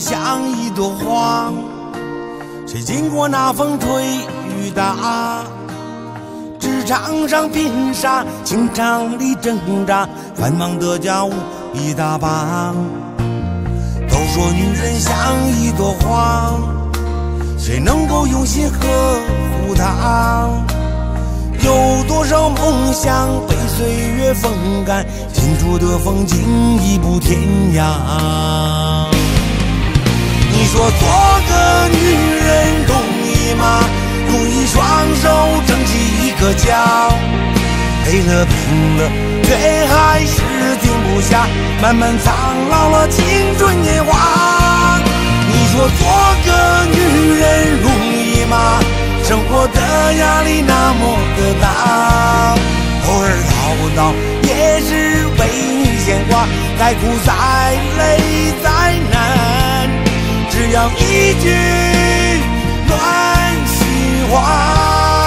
像一朵花，谁经过那风吹雨打，职场上拼杀，情场里挣扎，繁忙的家务一大把。都说女人像一朵花，谁能够用心呵护她？有多少梦想被岁月风干，近处的风景已不天涯。你说做个女人容易吗？用一双手撑起一个家，累了拼了，却还是停不下，慢慢苍老了青春年华。你说做个女人容易吗？生活的压力那么的大，偶尔唠叨也是为你牵挂，再苦再累再难，只要一句暖心话。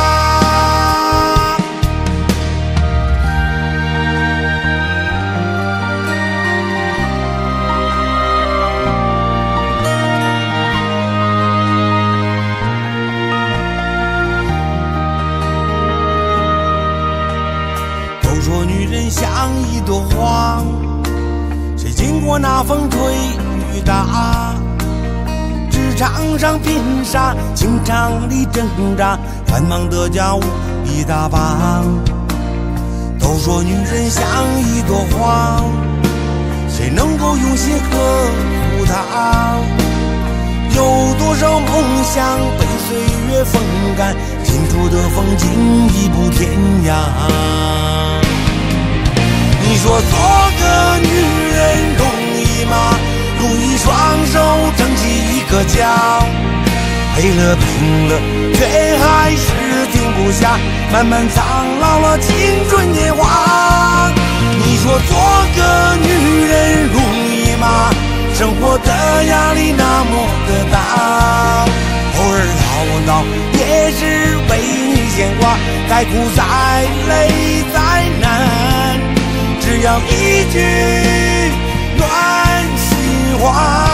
像一朵花，谁经过那风吹雨打，职场上拼杀，情场里挣扎，繁忙的家务一大把。都说女人像一朵花，谁能够用心呵护她？有多少梦想被岁月风干，近处的风景已不天涯。你说做个女人容易吗？用一双手撑起一个家，累了拼了，却还是停不下，慢慢苍老了青春年华。你说做个女人容易吗？生活的压力那么的大，偶尔唠叨也是为你牵挂，再苦再累再难，只要一句暖心话。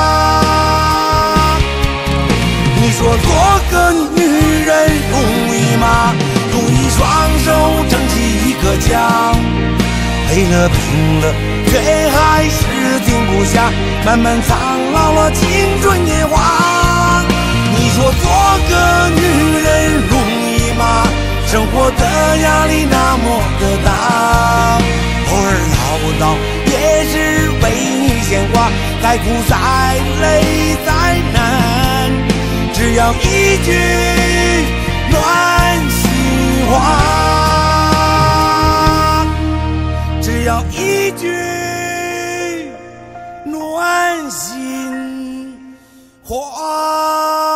你说做个女人容易吗？用一双手撑起一个家，累了拼了，却还是停不下，慢慢苍老了青春年华。你说做个女人容易吗？生活的压力那么的大，偶尔唠叨也是为你牵挂，再苦再累再难，只要一句暖心话，只要一句暖心话。